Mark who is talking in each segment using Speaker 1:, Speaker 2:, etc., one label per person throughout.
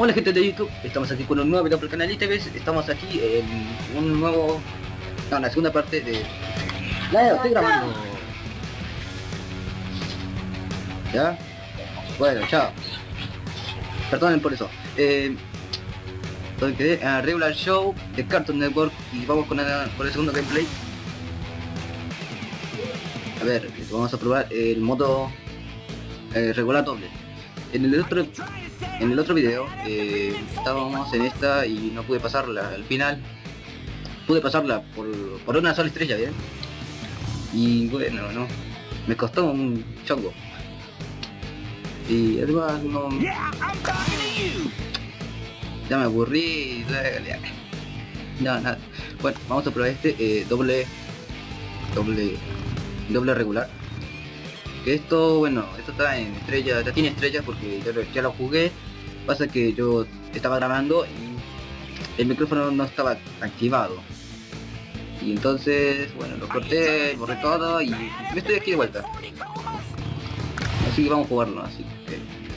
Speaker 1: Hola gente de YouTube, estamos aquí con un nuevo video para el canal y estamos aquí en un nuevo... No, la segunda parte de... No, estoy grabando. ¿Ya? Bueno, chao. Perdonen por eso. ¿Dónde quedé? Regular Show de Cartoon Network y vamos con el segundo gameplay. A ver, vamos a probar el modo regular doble. En el otro video estábamos en esta y no pude pasarla al final. Pude pasarla por una sola estrella, ¿bien? Y bueno, no, me costó un chongo. Y además no... Ya me aburrí. No, nada. Bueno, vamos a probar este doble regular. Que esto, bueno, esto está en estrella, ya tiene estrellas porque ya lo jugué. Pasa que yo estaba grabando y el micrófono no estaba activado. Y entonces, bueno, lo corté, borré todo y me estoy aquí de vuelta. Así que vamos a jugarlo, así que...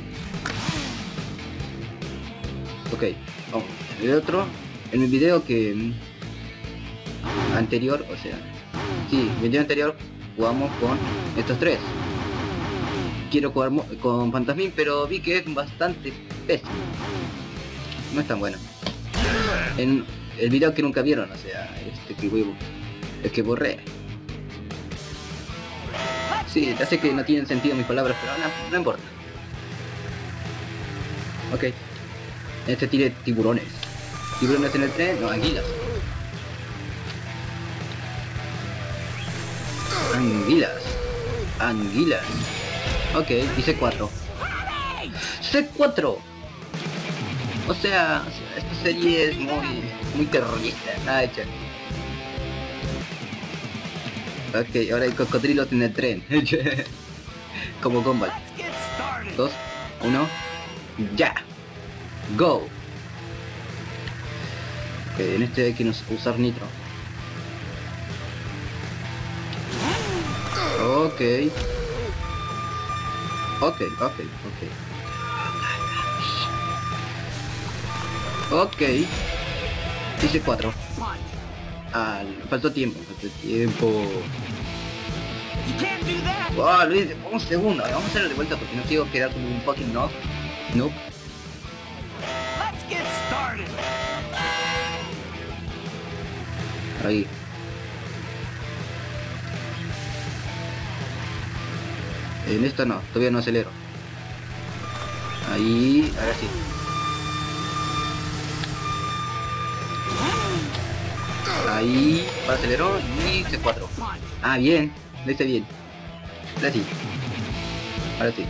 Speaker 1: Ok, vamos. El otro, en mi video que... anterior, o sea... Sí, en el video anterior jugamos con estos tres. Quiero jugar con Fantasmin, pero vi que es bastante pésimo. No es tan bueno. En el video que nunca vieron, o sea, el que borré. Sí, ya sé que no tienen sentido mis palabras, pero no importa. Ok. Este tiene tiburones. Tiburones en el tren, no, anguilas. Anguilas. Ok, y C4. ¡C4! O sea, esta serie es muy terrorista, nada hecha. Ok, ahora hay cocodrilos en el tren. Como Gumball. 2, 1, ya. Go. Ok, en este hay que usar nitro. Ok. Dice 4. Faltó tiempo. Wow, Luis, un segundo. Vamos a hacerlo de vuelta porque no quiero quedar como un fucking noob. Nope. Ahí. En esta no, todavía no acelero. Ahí, ahora sí. Ahí, aceleró y C4. Ah, bien, lo hice bien. Ahora sí. Ahora sí.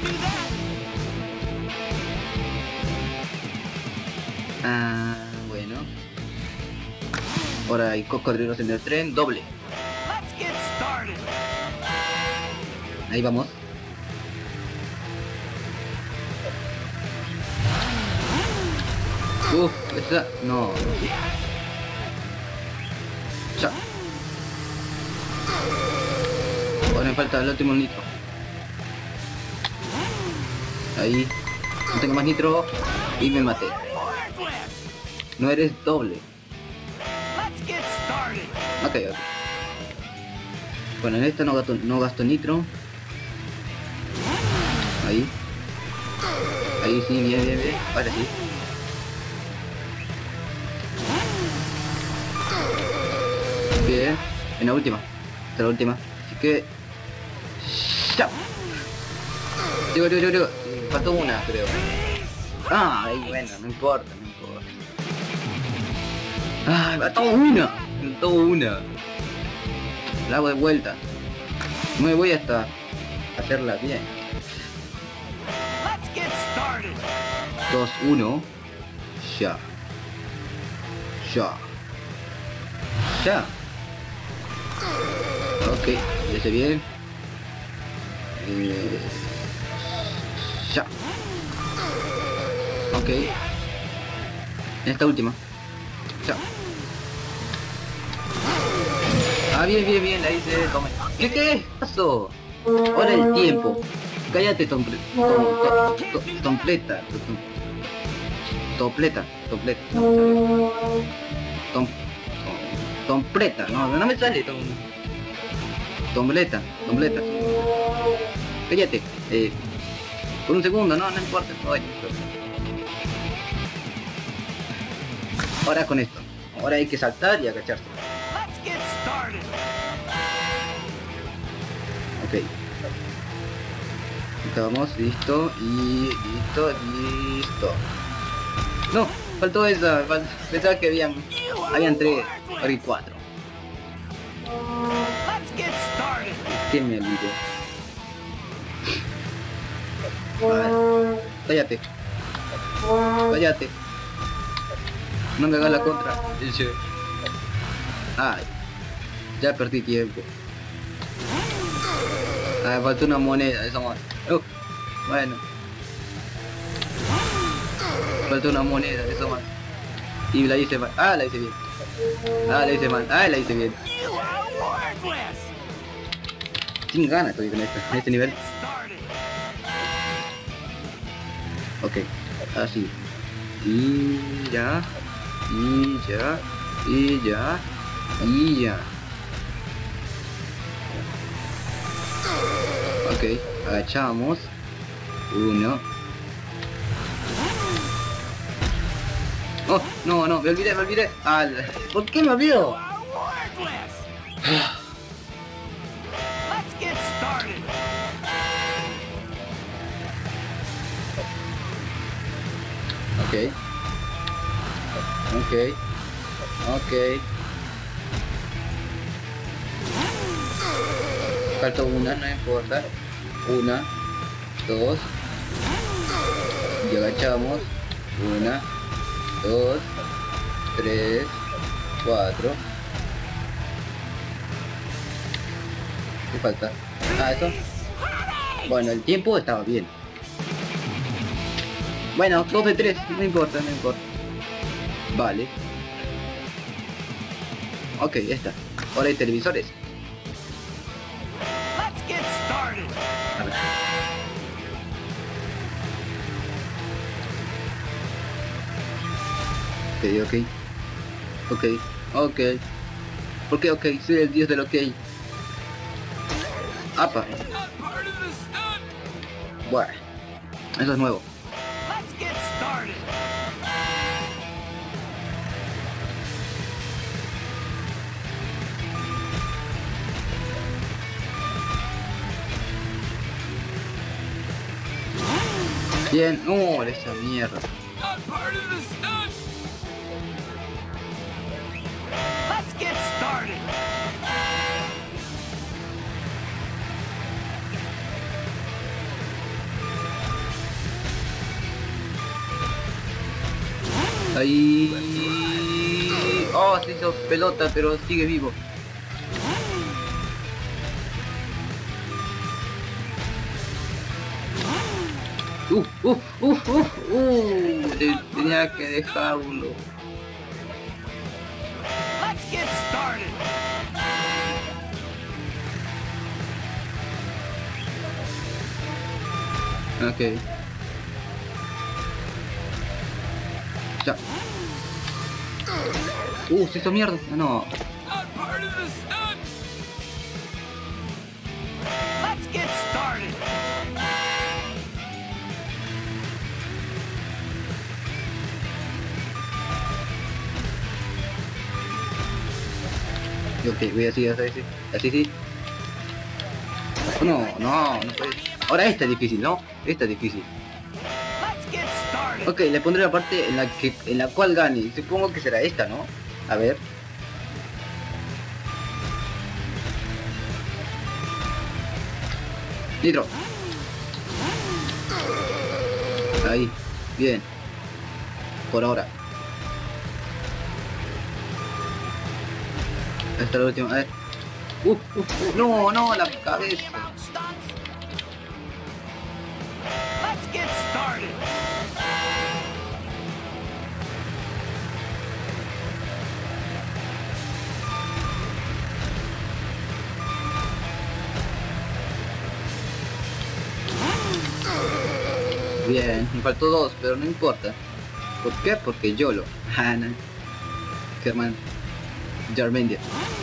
Speaker 1: Ah, bueno. Ahora hay cocodrilos en el tren, doble. Ahí vamos. Esa... No. Ya. Ahora me falta el último nitro. Ahí. No tengo más nitro. Y me maté. No eres doble. Ok. Bueno, en esta no gasto nitro. Ahí. Ahí sí, bien. Ahora sí. Bien. En la última. Esta es la última. Así que... ¡ya! Digo. Faltó una, creo. Ah, ahí bueno, no importa. Ah, faltó una. La hago de vuelta. No me voy hasta hacerla bien. 2, 1. Ya. Ok, ya sé bien. Ya. Ok. En esta última. Ya. Ah, bien, ahí se come. ¿Qué pasó? Ahora el tiempo. Cállate, tompleta. Topleta, topleta. Tom, tompleta, no me sale. Tombleta, tombleta. Cállate. Por un segundo, no importa. Oye, ahora con esto. Ahora hay que saltar y agacharse. Ok. Estamos, listo, y listo. No, faltó esa, pensaba que habían 3, ahora hay 4. Que me olvidé. A ver, cállate. Cállate. No me hagas la contra. Ay, ya perdí tiempo. Ah, faltó una moneda, eso más. Bueno. Faltó una moneda, eso más. Y la hice mal. Ah, la hice bien. Ah, la hice mal. Ah, la hice bien. Sin ganas estoy con esto, en este nivel. Ok, así. Y ya. Ok, agachamos. 1. Oh, no, me olvidé. Ah, ¿por qué me olvido? Ok. Falta una, no importa. 1, 2. Y agachamos. 1, 2, 3, 4. ¿Qué falta? Ah, eso. Bueno, el tiempo estaba bien. Bueno, 2 de 3, no importa. Vale. Ok, esta. Ahora hay televisores. A ver. Ok. ¿Por qué ok? Soy el dios del ok. Apa. Bueno, eso es nuevo. Bien, no, esa mierda. Ahí. Oh, se hizo pelota, pero sigue vivo. Tenía que dejarlo. Ok. Ya. Se hizo mierda. No. Ok, voy así, así sí. No puede. Ahora esta es difícil, ¿no? Esta es difícil. Ok, le pondré la parte en la cual gane. Supongo que será esta, ¿no? A ver. Nitro. Ahí. Bien. Por ahora. Esta es la última. A ver. No, la cabeza. Bien, me faltó 2, pero no importa. ¿Por qué? Porque YOLO. Ah, no. Germán. Jarmendia.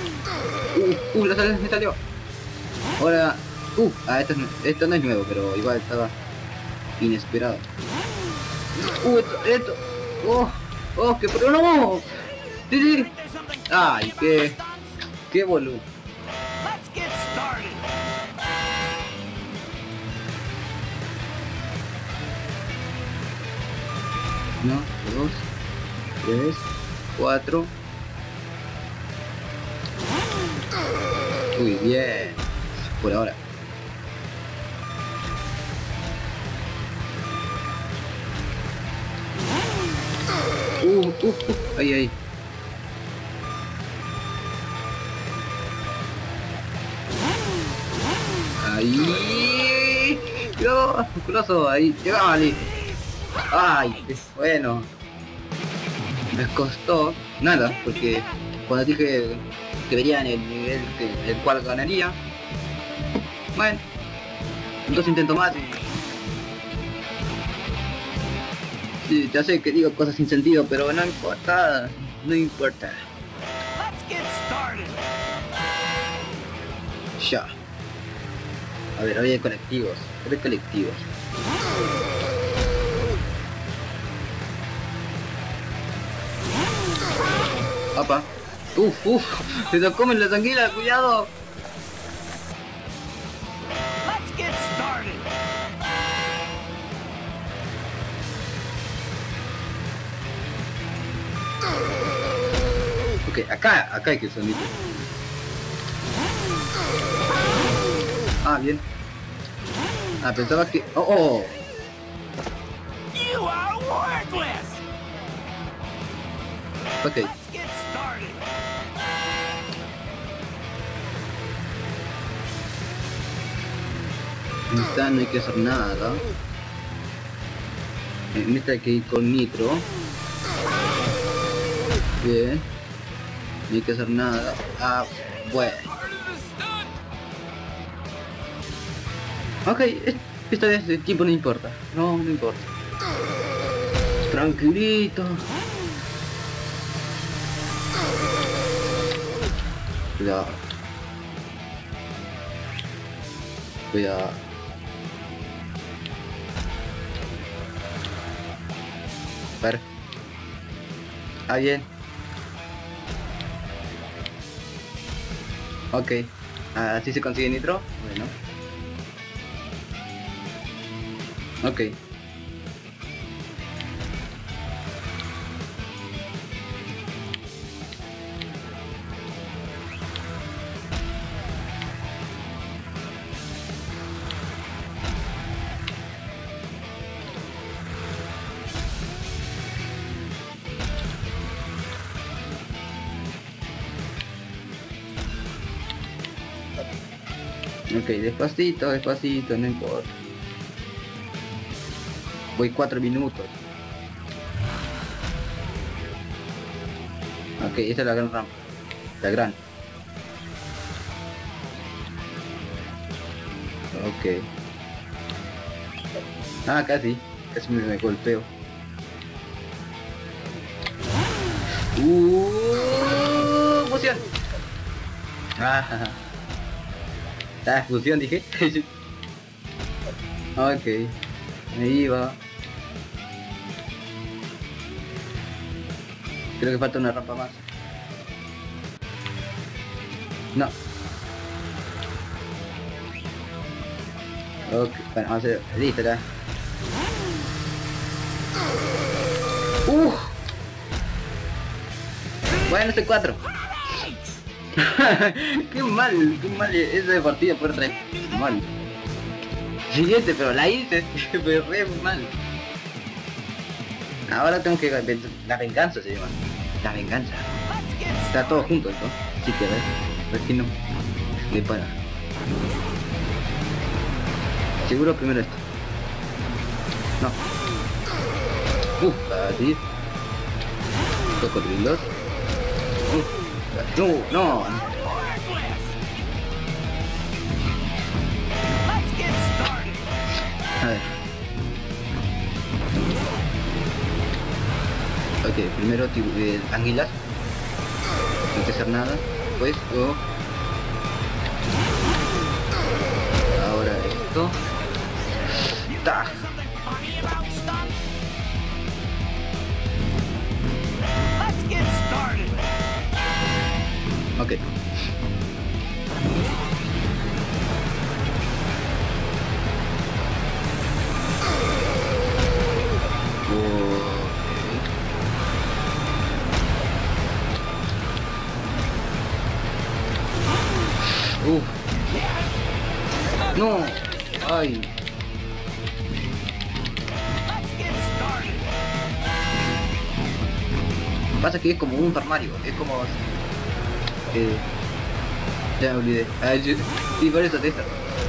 Speaker 1: Me salió. Ahora. Esto no es nuevo, pero igual estaba inesperado. Esto. Que pero no. Sí. Ay, qué boludo. No, 2, 3, 4. Uy, bien. Por ahora. Ahí. Ahí. Dios, musculoso, ahí. Ya, vale. Ay, bueno. Me costó nada, porque cuando dije que verían el nivel el cual ganaría. Bueno, entonces intento más y... Sí, ya sé que digo cosas sin sentido, pero no importa. No importa. Ya. A ver, había colectivos. Opa. Se lo comen las anguilas, cuidado. Ok, acá hay que sonito. Ah, bien. Pensaba que... Oh. Ok. No hay que hacer nada. En esta hay que ir con nitro. Bien. No hay que hacer nada. Bueno. Ok, esta vez el tiempo no importa. No importa. Tranquilito. Cuidado. A ver. Bien. Ok. Así se consigue nitro. Bueno. Ok. Ok, despacito, no importa. Voy 4 minutos. Ok, esta es la gran rampa. La gran. Ok. Casi me golpeo. Fusión. Fusión dije. Ok. Ahí va. Creo que falta una rampa más. No. Ok, bueno, vamos a hacer. Listo ya. Bueno, este 4. qué mal esa partida por 3. Mal. Siguiente, pero la hice, pero re mal. Ahora tengo que... La venganza se llama. La venganza. Está todo junto esto. Así que a ver si no me para. Seguro primero esto. No. Así. Cocodrilos. No. A ver. Ok, primero anguilas. No hay que hacer nada. Pues, ahora esto. ¡Ta! Ok. No, ay. Pasa que es como un armario, es como ya me olvidé. Sí, por eso de esta.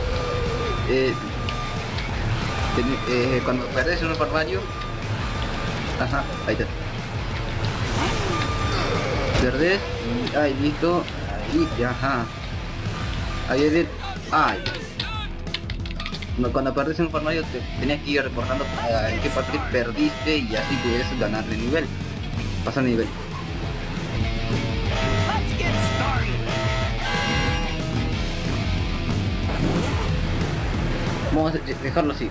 Speaker 1: Cuando perdés en un armario. Ajá, ahí está. Perdés, ay, listo. Ahí, ajá. Ahí es. Ay. Cuando perdés en un armario tenés que ir recordando en qué parte perdiste y así puedes ganar de nivel. Pasar de nivel. Vamos a dejarlo así.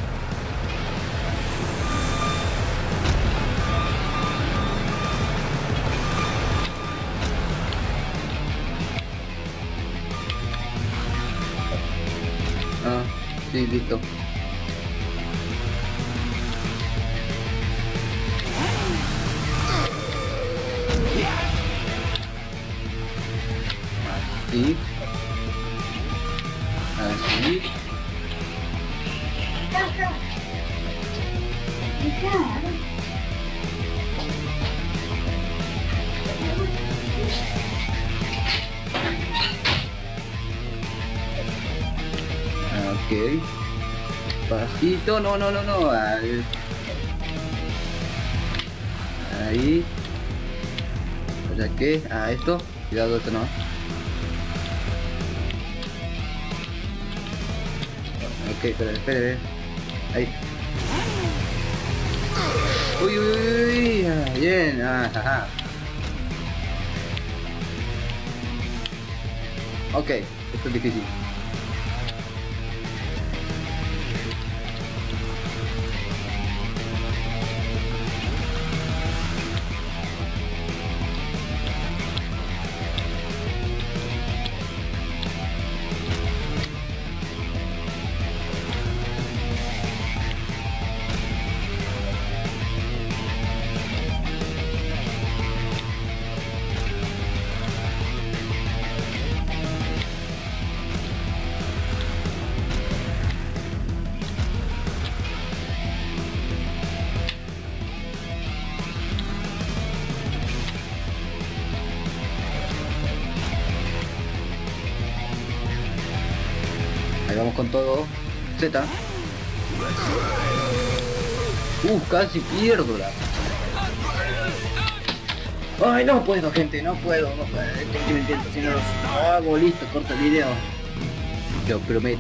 Speaker 1: Ah, sí, listo. Así. Así. Ok. Pasito, no. Ahí. O sea que, esto. Cuidado, esto no. Ok, espere. Ahí. Uy. Bien, ajá. Ok, esto es difícil. Ahí vamos con todo. Z. Casi pierdo la. Ay, no puedo, gente, no puedo. Estoy mintiendo, si no lo hago, listo, corto el video. Lo prometo.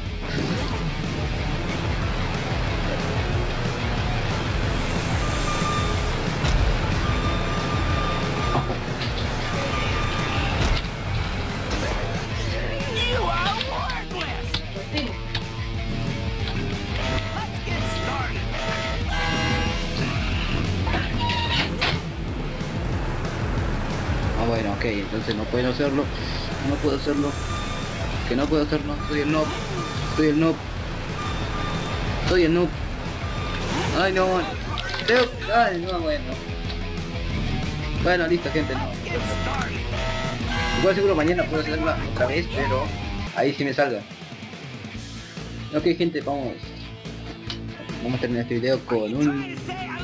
Speaker 1: Bueno, ok, entonces no puedo hacerlo. Que no puedo hacerlo. Soy el noob. Ay, no. Ay, no, bueno. Bueno, listo, gente, no. Igual seguro mañana puedo hacerla otra vez, pero ahí sí me salga. Ok, gente, vamos a terminar este video con un...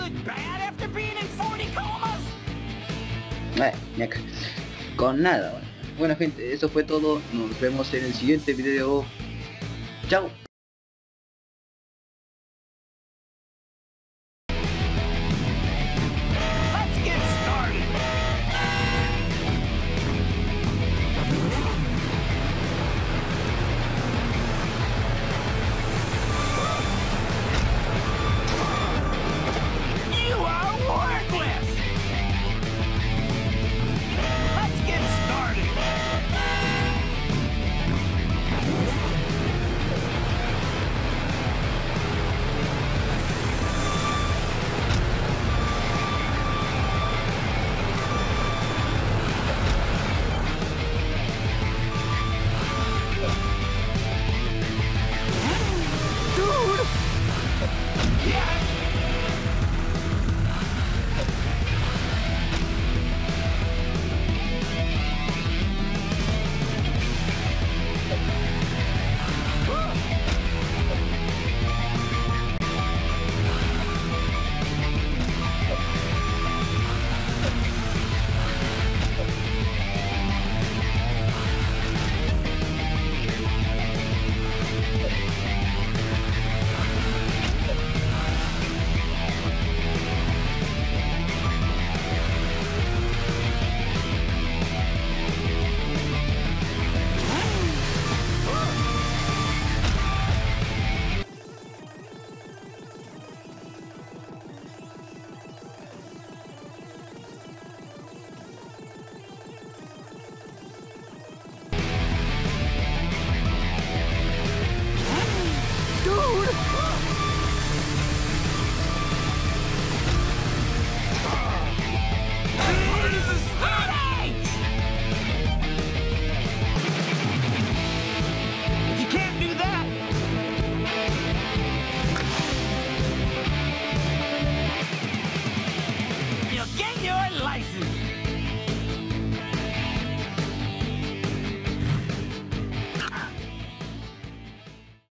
Speaker 1: con nada. Bueno, gente, eso fue todo. Nos vemos en el siguiente video. Chao.